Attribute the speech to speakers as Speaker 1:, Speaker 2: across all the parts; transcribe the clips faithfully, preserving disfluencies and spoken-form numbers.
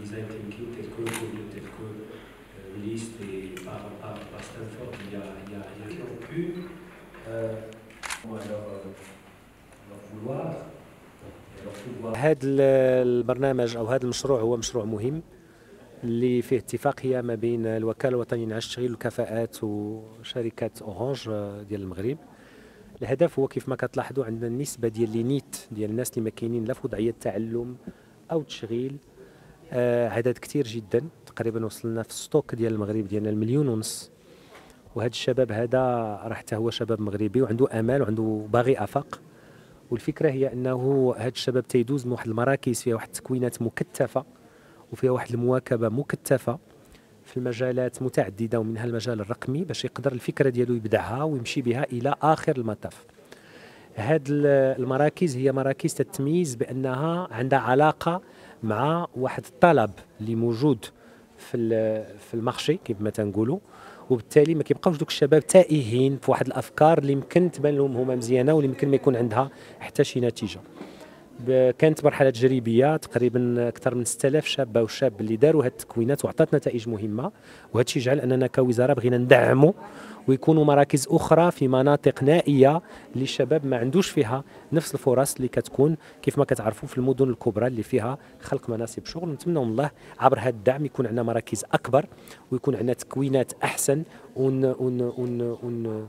Speaker 1: vous a été écrit tel que, tel que euh, Liszt et par, par, par Stanford il y a, il y a, il y a qui ont pu euh, bon, alors, alors vouloir.
Speaker 2: هذا البرنامج أو هذا المشروع هو مشروع مهم اللي فيه اتفاقية ما بين الوكالة الوطنية للتشغيل التشغيل والكفاءات وشركة أورانج ديال المغرب. الهدف هو كيف ما كتلاحظوا عندنا النسبة ديال لي نيت ديال الناس اللي ما كاينين لا في وضعية التعلم أو التشغيل آه عدد كثير جدا، تقريبا وصلنا في الستوك ديال المغرب ديالنا المليون ونص. وهذا الشباب هذا راه حتى هو شباب مغربي وعنده امال وعنده باغي افاق. والفكره هي انه هذا الشباب تيدوز من واحد المراكز فيها واحد التكوينات مكثفه وفيها واحد المواكبه مكثفه في المجالات متعدده ومنها المجال الرقمي باش يقدر الفكره ديالو يبدعها ويمشي بها الى اخر المطاف. هذه المراكز هي مراكز تتميز بانها عندها علاقه مع واحد الطلب اللي موجود في في المارشي كيف ما تنقولوا، وبالتالي ما كيبقاوش دوك الشباب تائهين في واحد الافكار اللي يمكن تبان لهم هما مزيانه واللي يمكن ما يكون عندها حتى شي نتيجه. كانت مرحله تجريبيه تقريبا اكثر من ستة آلاف شابه وشاب اللي داروا هذه التكوينات وعطات نتائج مهمه، وهذا الشيء جعل اننا كوزاره بغينا ندعموا ويكونوا مراكز اخرى في مناطق نائيه اللي الشباب ما عندوش فيها نفس الفرص اللي كتكون كيف ما كتعرفوا في المدن الكبرى اللي فيها خلق مناصب شغل. نتمنى من الله عبر هذا الدعم يكون عندنا مراكز اكبر ويكون عندنا تكوينات احسن ون ون ون ون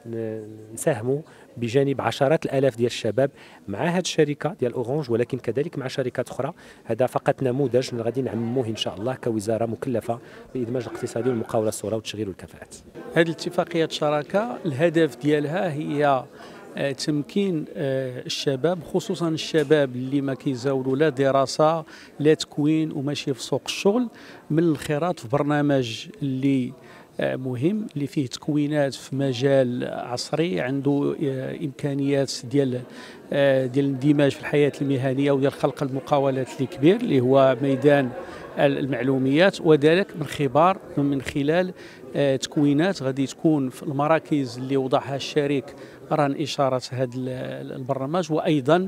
Speaker 2: نساهموا بجانب عشرات الالاف ديال الشباب مع هذه الشركه ديال اورانج، ولكن كذلك مع شركات اخرى. هذا فقط نموذج غادي نعمموه ان شاء الله كوزاره مكلفه بالادماج الاقتصادي والمقاوله الصغرى والتشغيل والكفاءات.
Speaker 3: هذه الاتفاقيه الشراكه الهدف ديالها هي تمكين الشباب، خصوصا الشباب اللي ما كيزاولوا لا دراسه لا تكوين وماشي في سوق الشغل، من الانخراط في برنامج اللي مهم اللي فيه تكوينات في مجال عصري عنده امكانيات ديال ديال الاندماج في الحياه المهنيه وديال خلق المقاولات اللي كبير اللي هو ميدان المعلوميات، وذلك من خبار من خلال تكوينات غادي تكون في المراكز اللي وضعها الشريك رهن اشاره هذا البرنامج، وايضا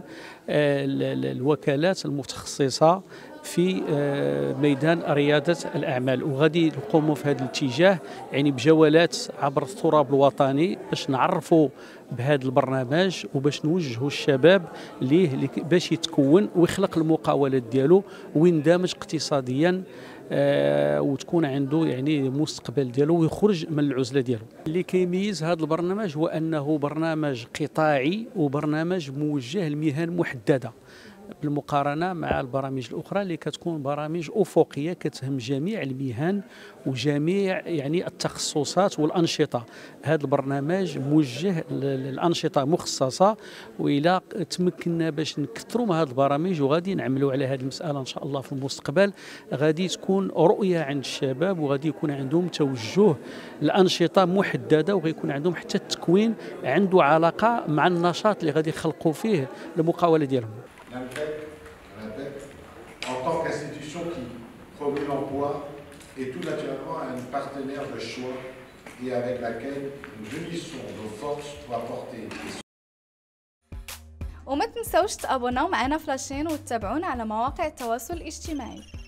Speaker 3: الوكالات المتخصصه في ميدان رياده الاعمال. وغادي نقوموا في هذا الاتجاه يعني بجولات عبر التراب الوطني باش نعرفوا بهذا البرنامج وباش نوجهوا الشباب ليه باش يتكون ويخلق المقاولات ديالو ويندمج اقتصاديا آه وتكون عنده يعني مستقبل ديالو ويخرج من العزله ديالو. اللي كيميز هذا البرنامج هو انه برنامج قطاعي وبرنامج موجه لمهن محدده بالمقارنه مع البرامج الاخرى اللي كتكون برامج افقيه كتهم جميع المهن وجميع يعني التخصصات والانشطه. هذا البرنامج موجه للانشطه مخصصه، والى تمكنا باش نكثروا من هذه البرامج وغادي نعملوا على هذه المساله ان شاء الله في المستقبل، غادي تكون رؤيه عند الشباب وغادي يكون عندهم توجه الانشطه محدده وغيكون عندهم حتى التكوين عنده علاقه مع النشاط اللي غادي يخلقوا فيه المقاوله ديالهم.
Speaker 4: En tant qu'institution qui promeut l'emploi et tout naturellement un partenaire de choix et avec laquelle nous unissons nos forces pour apporter des.
Speaker 5: وما تنسوش تابوناو معنا فلاشين وتتابعونا على مواقع التواصل الاجتماعي.